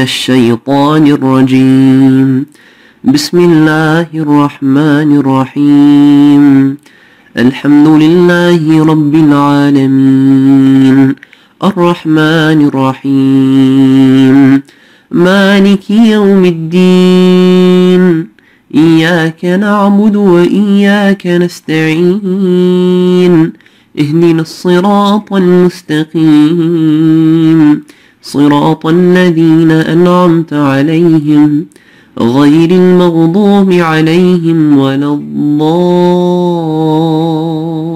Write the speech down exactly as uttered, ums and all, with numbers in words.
الشيطان الرجيم. بسم الله الرحمن الرحيم. الحمد لله رب العالمين، الرحمن الرحيم، مالك يوم الدين، إياك نعبد وإياك نستعين، اهدنا الصراط المستقيم، صراط الذين أنعمت عليهم غير المغضوب عليهم ولا الضالين.